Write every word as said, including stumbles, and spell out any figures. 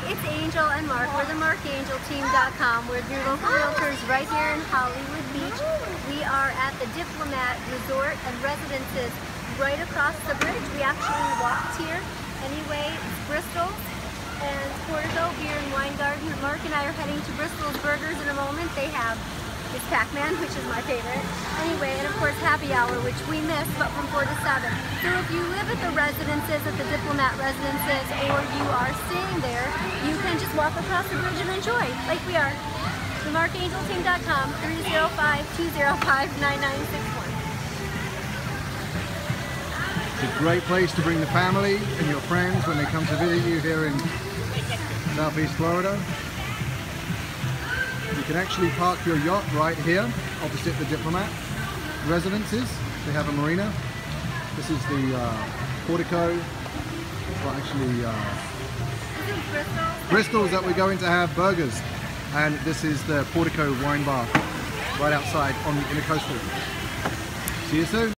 it's Angel and Mark. We're the mark angel team dot com. We're your local realtors right here in Hollywood Beach. We are at the Diplomat Resort and Residences right across the bridge. We actually walked here. Anyway, it's Bristol's and Portico Beer and Wine Garden. Mark and I are heading to Bristol's Burgers in a moment. They have this Pac-Man, which is my favorite. Anyway, and of course happy hour, which we miss, but from four to seven. So if you live at the residences, at the Diplomat Residences, or you are staying there, you can just walk across the bridge and enjoy, like we are. the mark angel team dot com, three oh five, two oh five, nine nine six one. It's a great place to bring the family and your friends when they come to visit you here in Southeast Florida. You can actually park your yacht right here opposite the Diplomat Residences. They have a marina. This is the uh, Portico. Well, actually, uh, Bristol's that we're going to have burgers. And this is the Portico Wine Bar right outside on the Intercoastal. See you soon.